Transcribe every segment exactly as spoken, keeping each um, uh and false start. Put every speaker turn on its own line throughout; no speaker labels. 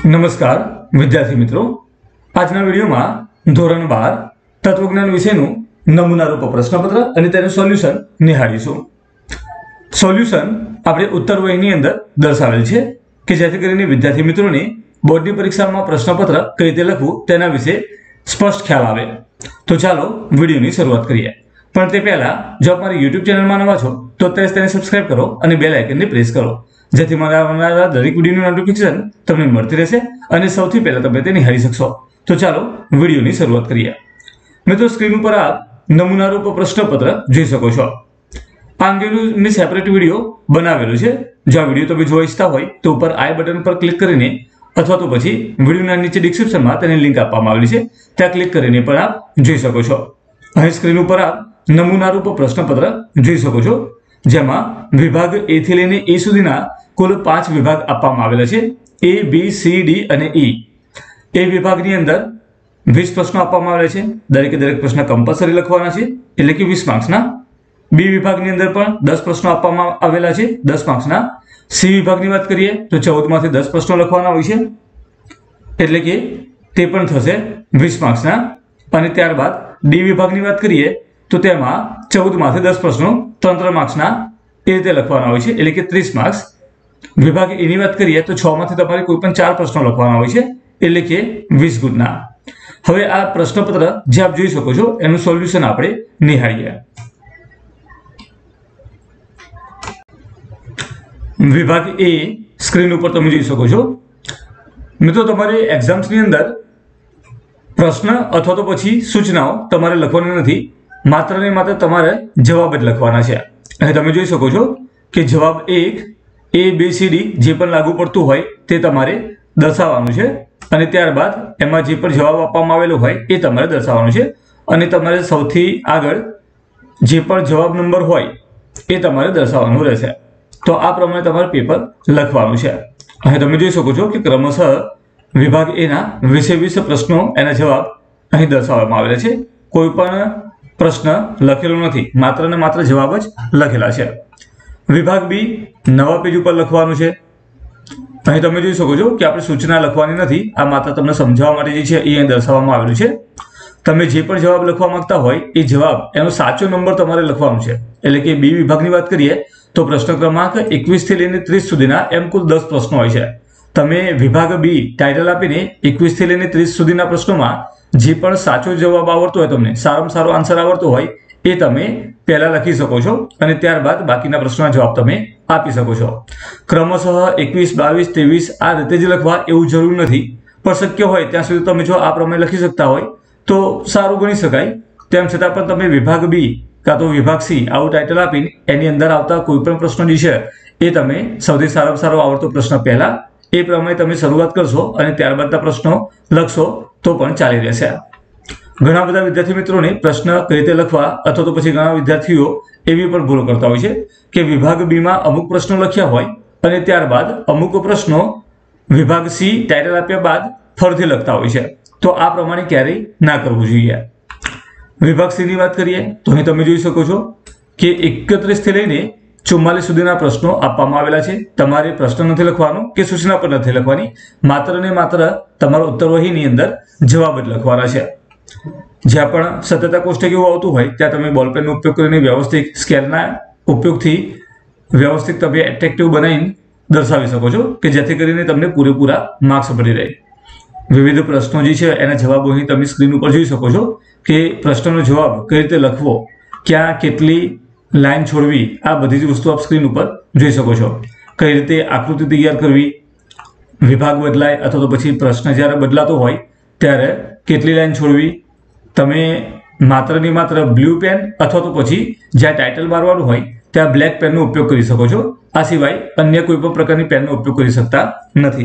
नमस्कार विद्यार्थी मित्रों, आज वीडियो में धोरण बार तत्वज्ञान विषय नमूना रूप प्रश्नपत्र और तेनु सोल्यूशन निहाळीशुं। सोल्यूशन आपणे उत्तरवहीनी अंदर दर्शावेल छे के जेथी करीने विद्यार्थी मित्रों ने बोर्डनी परीक्षा में प्रश्नपत्र कई रीते लखवुं तेना विषे स्पष्ट ख्याल आवे। तो चलो वीडियोनी शरूआत करीए। पण ते पहेला जो आप मारी यूट्यूब चेनल में नवा छो तो अत्यारे तेने सब्सक्राइब करो और बेल आइकन ने प्रेस करो, जेथी मारा आवनारा दरेक विडियोनी नोटिफिकेशन तमने मळती रहेशे अने सौथी पहेला तमे ते निहाळी शकशो। तो चलो विडियोनी शरूआत करीए। मित्रों, स्क्रीन पर आप नमूना रूप प्रश्नपत्र जोई शको छो। आ अंगेनुं मैं सेपरेट विडियो बनावेलो छे। जो आ विडियो तमे जोवा इच्छता होय तो उपर आई बटन पर क्लिक करीने अथवा तो पछी विडियोना नीचे डिस्क्रिप्शन में तेनी लिंक आपवामां आवेली छे, त्यां क्लिक करीने पण आप जोई शको छो। અહીં સ્ક્રીન ઉપર આપ નમૂના રૂપ પ્રશ્નપત્ર જોઈ શકો છો, જેમાં વિભાગ એ થી લઈને એ સુધીના કુલ પાંચ વિભાગ આપવામાં આવેલા છે, એ બી સી ડી અને ઈ। એ વિભાગની અંદર વીસ પ્રશ્નો આપવામાં આવેલા છે, દરેકે દરેક પ્રશ્ન કમ્પલસરી લખવાના છે, એટલે કે વીસ માર્ક્સના। બી વિભાગની અંદર પણ દસ પ્રશ્નો આપવામાં આવેલા છે, દસ માર્ક્સના। સી વિભાગની વાત કરીએ તો ચૌદ માંથી દસ પ્રશ્નો લખવાના હોય છે, એટલે કે તે પણ થશે વીસ માર્ક્સના। અને ત્યારબાદ डी विभाग की बात करिए तो तेमा चौदह मांथी दस प्रश्नों त्रण मार्क्सना ए रीते लखवाना होय छे, एटले के तीस मार्क्स। विभाग ए नी बात करिए तो छ मांथी तमारे कोई पण चार प्रश्नों लखवाना होय छे, एटले के वीस गुणना। हवे आ प्रश्नपत्र जे आप जोई शको छो एनुं सोल्यूशन आपणे निहाळीए। विभाग ए स्क्रीन पर तमे जोई शको छो। मित्रों, तमारे एक्जाम्स नी अंदर प्रश्न अथवा तो पछी सूचनाओं तमारे लखवानी नथी, मात्र ने मात्र तमारे जवाब ज लखवाना छे। अहीं तमे जोई शको छो कि जवाब एक A B C D J पण लागू पड़तुं होय ते तमारे दर्शाववानुं छे अने त्यारबाद एमां जे पण जवाब आपवामां आवेलो होय ए तमारे दर्शाववानुं छे अने तमारे सौथी आगळ जे पण जवाब नंबर होय ए तमारे दर्शाववानुं रहेशे। तो आ प्रमाणे तमारे पेपर लखवानुं छे। अहीं तमे जोई शको छो कि क्रमशः विभाग ए ना वीसे वीस प्रश्नों एना जवाब अहीं दर्शाववामां आवेला छे। कोई पण प्रश्न लखेलो नथी, मात्र ने मात्र जवाब ज लखेला छे। विभाग बी नवा पेज पर लखवानुं छे। अहीं तमे जोई शको छो कि आपणे सूचना लखवानी नथी, आ मात्र तमने समजाववा माटे जे छे ए અહીં दर्शाववामां आवेલું छे। तमे जे पण जवाब लखवा मांगता होय ए जवाब एनो साचो नंबर तमारे लखવાનો છે। એટલે કે બી વિભાગની વાત કરીએ તો પ્રશ્ન ક્રમાંક એકવીસ થી લઈને ત્રીસ સુધીના એમ કુલ દસ પ્રશ્નો હોય છે। તમે વિભાગ બી ટાઇટલ આપીને એકવીસ થી લઈને ત્રીસ સુધીના પ્રશ્નોમાં જે પણ સાચો જવાબ આવડતો હોય, તમને સારામાં સારો આન્સર આવડતો હોય એ તમે પહેલા લખી શકો છો અને ત્યારબાદ બાકીના પ્રશ્નોના જવાબ તમે આપી શકો છો। ક્રમશઃ એકવીસ, બાવીસ, ત્રેવીસ આ રીતે જ લખવા એવું જરૂર નથી, પણ શક્ય હોય ત્યાં સુધી તમે જો આ પ્રમાણે લખી શકતા હોય તો સારું ગણી શકાય। તેમ છતાં પણ તમે વિભાગ બી કાં તો વિભાગ સી આવું ટાઇટલ આપીને એની અંદર આવતા કોઈ પણ પ્રશ્નો જે છે એ તમે સૌથી સારામાં સારો આવડતો પ્રશ્ન પહેલા એ પ્રમાણે તમે શરૂઆત કરશો અને ત્યારબાદના પ્રશ્નો લખશો તો પણ ચાલી રહેશે। ઘણા બધા વિદ્યાર્થી મિત્રોને પ્રશ્ન કઈ રીતે લખવા અથવા તો પછી ઘણા વિદ્યાર્થીઓ એવી પણ ભૂલો કરતા હોય છે કે વિભાગ બી માં અમુક પ્રશ્નો લખ્યા હોય અને ત્યારબાદ અમુક પ્રશ્નો વિભાગ સી ટાઇટલ આપ્યા બાદ ફરીથી લખતા હોય છે। તો આ પ્રમાણે ક્યારેય ના કરવું જોઈએ। વિભાગ સી ની વાત કરીએ તો અહીં તમે જોઈ શકો છો કે એકત્રીસ થી લઈને चुम्मालीस सुधीना प्रश्नों आपवामां आवेला छे। तमारे प्रश्न नथी लखवानो के सूचना पर नथी लखवानी, मात्र ने मात्र तमारा उत्तरवहीनी अंदर जवाब ज लखवाना छे। ज्यां पण सत्यता कोष्टक एवुं आवतुं होय त्यां तमे बोलपेननो उपयोग करीने व्यवस्थित स्केलना उपयोगथी व्यवस्थित तमे एट्रेक्टिव बनावीने दर्शावी शको छो के जेथी करीने तमने पूरेपूरा मार्क्स मळी रहे। विविध प्रश्नों जे छे एना जवाबो અહીં તમે સ્ક્રીન ઉપર જોઈ શકો છો કે પ્રશ્નનો જવાબ કઈ રીતે લખવો, ક્યાં કેટલી लाइन छोड़वी, आ बधी ज वस्तु आप स्क्रीन पर जोई शको छो। कई रीते आकृति तैयार करवी, विभाग बदलाय अथवा तो पछी प्रश्न ज्यारे बदलातो होय त्यारे केटली लाइन छोड़वी, तमे मात्र ने मात्र ब्लू पेन अथवा तो पछी ज्यां टाइटल मारवानुं होय त्यां ब्लेक पेननो उपयोग करी शको छो। आ सिवाय अन्य कोई पण प्रकारनी पेननो उपयोग करी शकता नथी।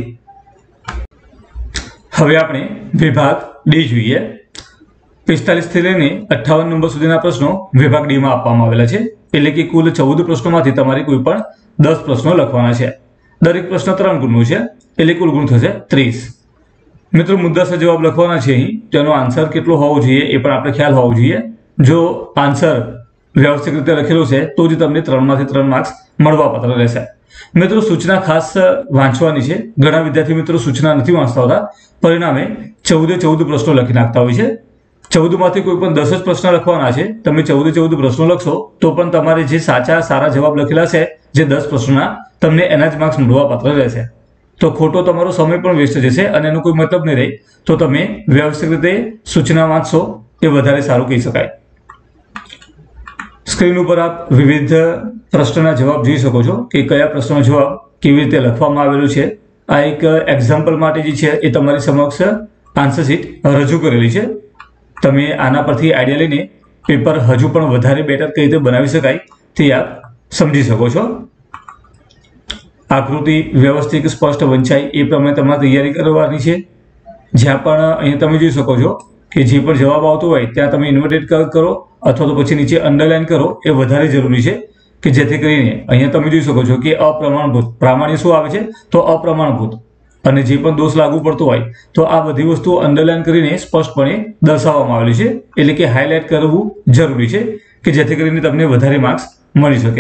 हवे आपणे विभाग डी जोईए। पिस्तालीस थी लईने अठावन नंबर सुधीना प्रश्नों विभाग डी में आपवामां आवेला छे, एटले के कुल चौदह प्रश्नोमांथी तमारे कोई पण दस प्रश्नों लखवाना छे। दरेक प्रश्न त्रण गुणनो छे एटले कुल गुण थशे त्रीस। मित्रों, मुद्दासर जवाब लखवाना छे। અહીં તેનો આન્સર કેટલો હોવો જોઈએ એ પણ આપણે ખ્યાલ હોવો જોઈએ। જો આન્સર વ્યવસ્થિત રીતે લખેલો છે તો જ તમને ત્રણ માંથી ત્રણ માર્ક્સ મળવાપાત્ર રહેશે। મિત્રો સૂચના ખાસ વાંચવાની છે. ઘણા વિદ્યાર્થી મિત્રો સૂચના નથી વાંચતા હોતા, પરિણામે ચૌદે ચૌદ પ્રશ્નો લખી નાખતા હોય છે. ચૌદ માંથી કોઈ પણ દસ જ પ્રશ્ન લખવાના છે. તમે ચૌદે ચૌદ પ્રશ્નો લખશો તો પણ તમારે જે સાચા સારા જવાબ લખેલા છે જે દસ પ્રશ્નોના, તમને એના જ માર્ક્સ મળવા પાત્ર રહેશે. તો ખોટો તમારો સમય પણ વેસ્ટ જશે અને એનો કોઈ મતલબ નહીં રહે. તો તમે વ્યવસ્થિત રીતે સૂચના વાંચશો એ વધારે સારું કહી શકાય. સ્ક્રીન ઉપર આપ વિવિધ પ્રશ્નના જવાબ જોઈ શકો છો કે કયા પ્રશ્નનો જવાબ કેવી રીતે લખવામાં આવેલો છે. આ એક એક્ઝામ્પલ માટે જે છે એ તમારી સમક્ષ આન્સર શીટ રજૂ કરેલી છે. તમે આના પરથી આઈડિયા લઈને પેપર હજુ પણ વધારે બેટર કઈ રીતે બનાવી શકાય તે આપ સમજી શકો છો. આકૃતિ વ્યવસ્થિત સ્પષ્ટ વંચાય એ પ્રમાણે તમારે તૈયારી કરવાની છે. જ્યાં પણ અહીંયા તમે જોઈ શકો છો કે જે પણ જવાબ આવતો હોય ત્યાં તમે ઇન્વર્ટેડ કરો અથવા તો પછી નીચે અંડરલાઇન કરો એ વધારે જરૂરી છે કે જેથી કરીને અહીંયા તમે જોઈ શકો છો કે અપ્રમાણભૂત, પ્રામાણ્ય શું આવે છે તો અપ્રમાણભૂત, અને જે પણ દોષ લાગુ પડતો હોય તો આ બધી વસ્તુઓ અંડરલાઇન કરીને સ્પષ્ટપણે દર્શાવવામાં આવેલી છે. એટલે કે હાઇલાઇટ કરવું જરૂરી છે કે જેથી કરીને તમને વધારે માર્ક્સ મળી શકે.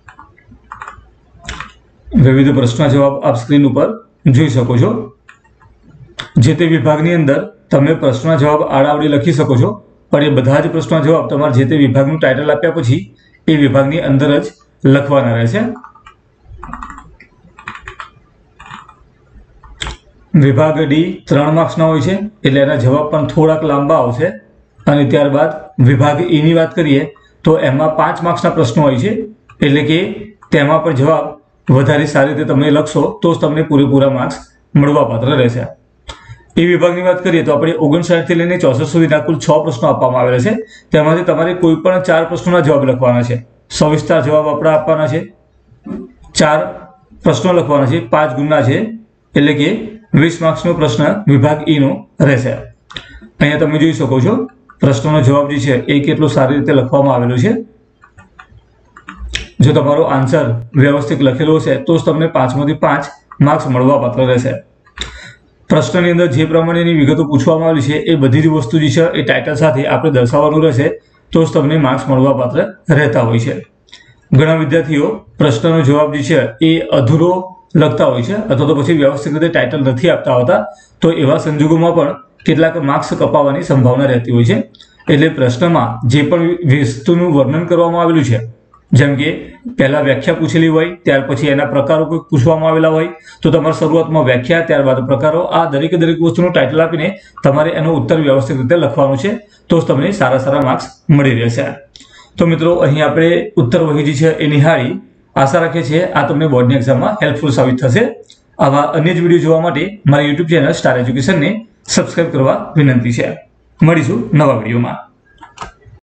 વિવિધ પ્રશ્નના જવાબ આપ સ્ક્રીન ઉપર જોઈ શકો છો. જે તે વિભાગની અંદર તમે પ્રશ્નના જવાબ આડાવડી લખી શકો છો, પણ એ બધા જ પ્રશ્નના જવાબ તમારે જે તે વિભાગનું ટાઇટલ આપ્યા પછી એ વિભાગની અંદર જ લખવાના રહેશે. વિભાગ ડી ત્રણ માર્ક્સના હોય છે એટલે એના જવાબ પણ થોડાક લાંબા આવશે. અને ત્યારબાદ વિભાગ ઈ ની વાત કરીએ તો એમાં પાંચ માર્ક્સના પ્રશ્નો હોય છે, એટલે કે તેમાં પણ જવાબ વધારે સારી રીતે તમે લખશો તો જ તમને પૂરેપૂરા માર્ક્સ મળવા પાત્ર રહેશે. એ વિભાગની વાત કરીએ તો આપણે ઓગણસાઠ થી લઈને ચોસઠ સુધીના કુલ છ પ્રશ્નો આપવામાં આવેલા છે. તેમાંથી તમારે કોઈ પણ ચાર પ્રશ્નોના જવાબ લખવાના છે. સવિસ્તાર જવાબ આપણે આપવાના છે. ચાર પ્રશ્નો લખવાના છે, પાંચ ગુણના છે, એટલે કે વીસ માર્ક્સનો પ્રશ્ન વિભાગ ઈ નો રહેશે. અહીંયા તમે જોઈ શકો છો પ્રશ્નોનો જવાબ જે છે એ કેટલો સારી રીતે લખવામાં આવેલો છે. જો તમારો આન્સર વ્યવસ્થિત લખેલો હશે તો જ તમને પાંચમાંથી પાંચ માર્ક્સ મળવા પાત્ર રહેશે. પ્રશ્નની અંદર જે પ્રમાણેની વિગતો પૂછવામાં આવેલી છે એ બધી જ વસ્તુ જે છે એ ટાઇટલ સાથે આપણે દર્શાવવાનું રહેશે તો જ તમને માર્ક્સ મળવા પાત્ર રહેતા હોય છે. ઘણા વિદ્યાર્થીઓ પ્રશ્નનો જવાબ જે છે એ અધૂરો લખતા હોય છે અથવા તો પછી વ્યવસ્થિત રીતે ટાઇટલ નથી આપતા હોતા, તો એવા સંજોગોમાં પણ કેટલાક માર્ક્સ કપાવવાની સંભાવના રહેતી હોય છે. એટલે પ્રશ્નમાં જે પણ વસ્તુનું વર્ણન કરવામાં આવેલું છે, જેમ કે પહેલા વ્યાખ્યા પૂછેલી હોય, ત્યાર પછી એના પ્રકારો કોઈ પૂછવામાં આવેલા હોય, તો તમારે શરૂઆતમાં વ્યાખ્યા ત્યારબાદ પ્રકારો, આ દરેકે દરેક વસ્તુનું ટાઇટલ આપીને તમારે એનો ઉત્તર વ્યવસ્થિત રીતે લખવાનો છે તો જ તમને સારા સારા માર્ક્સ મળી રહેશે. તો મિત્રો અહીં આપણે ઉત્તર વહી છે એ નિહાળી. આશા રાખીએ છીએ આ તમને બોર્ડની એક્ઝામમાં હેલ્પફુલ સાબિત થશે. આવા અન્ય જ વિડીયો જોવા માટે મારી યુટ્યુબ ચેનલ સ્ટાર એજ્યુકેશનને સબસ્ક્રાઇબ કરવા વિનંતી છે. મળીશું નવા વિડીયોમાં.